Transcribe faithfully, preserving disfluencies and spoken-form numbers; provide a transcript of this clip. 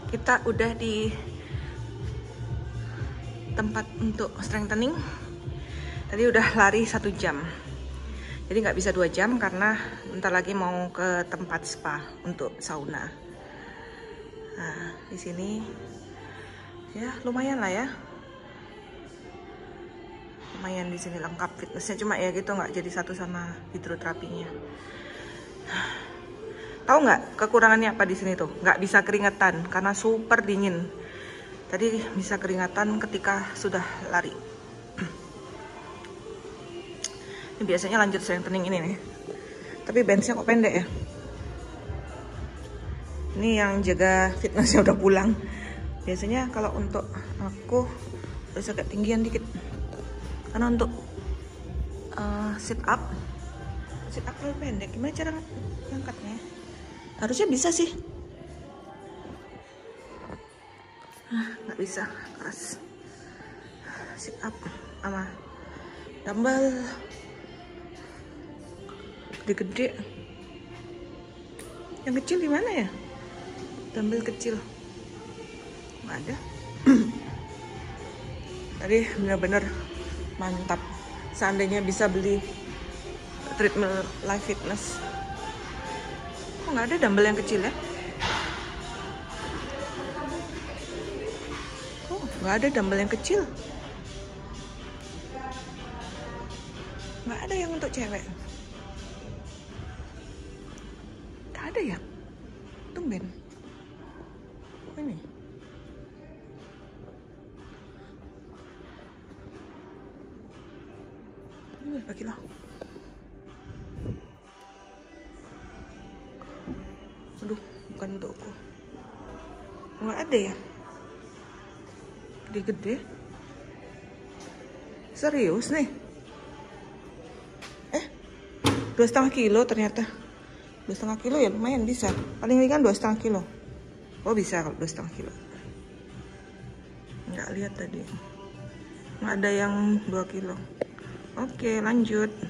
Kita udah di tempat untuk strengthening. Tadi udah lari satu jam. Jadi nggak bisa dua jam karena bentar lagi mau ke tempat spa untuk sauna. Nah, di sini ya lumayan lah ya. Lumayan di sini lengkap fitnessnya, cuma ya gitu nggak jadi satu sama hidroterapinya. Tahu nggak kekurangannya apa di sini tuh? Nggak bisa keringetan karena super dingin. Tadi bisa keringatan ketika sudah lari. Ini biasanya lanjut strengthening ini nih. Tapi benchnya kok pendek ya? Ini yang jaga fitnessnya udah pulang. Biasanya kalau untuk aku harus agak tinggian dikit. Karena untuk uh, sit up, sit up terlalu pendek. Gimana cara ngangkatnya? Harusnya bisa sih. Ah, nggak bisa, keras. Sit up sama dumbbell gede-gede. Yang kecil di mana ya? Dumbbell kecil nggak ada. Tadi benar-benar mantap. Seandainya bisa beli treadmill Life Fitness. Kok nggak ada dumbbell yang kecil ya? Oh, nggak ada dumbbell yang kecil. Nggak ada yang untuk cewek. Nggak ada ya? Tumben. Oh, ini. Ini berapa kilo? Aduh, bukan untukku. Nggak ada ya? Gede-gede. Serius nih? Eh, dua setengah kilo ternyata. Dua setengah kilo ya lumayan bisa. Paling ringan dua setengah kilo. Oh bisa kalau dua setengah kilo. Nggak lihat tadi. Nggak ada yang dua kilo. Oke, lanjut.